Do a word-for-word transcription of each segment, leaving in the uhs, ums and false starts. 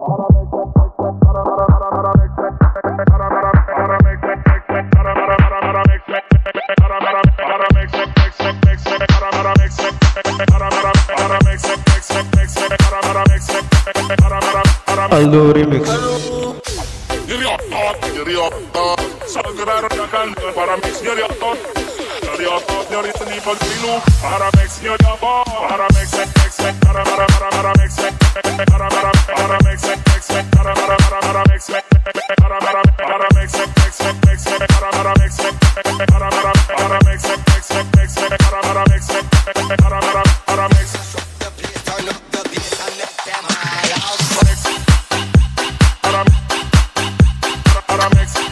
Aldo Remix. Para mix your yacht, your yacht, your it's an evil finu. Para mix your yacht, para mix it, mix it, para para para para mix it, para para para mix it, mix it, para para para mix it, para para para mix it, mix it, mix it, para para mix it, para para para mix it, mix it, mix it, para para mix it, para para para mix it. Turn up the bass and let them high out. Para para mix it.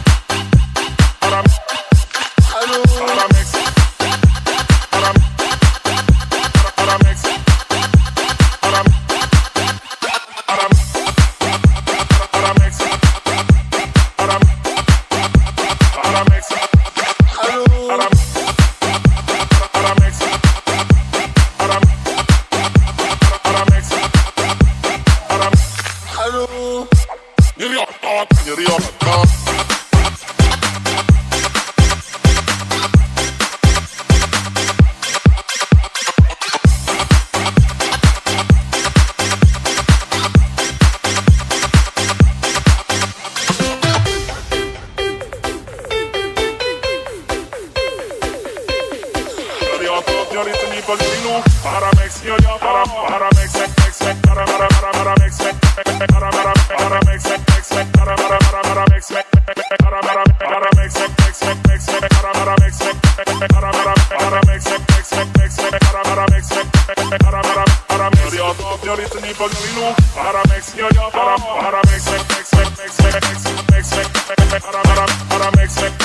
Para mix your yacht, para para mix it, mix it, para para para para mix it, para para para mix it, mix it, para para para para mix it, para para para mix it, mix it, mix it, para para mix it, para para para mix it, mix it, mix it, para para mix it, para para para mix your yacht, your it's an evil finu. Para mix your yacht, para para mix it, mix it, mix it, mix it, mix it, para para para mix it.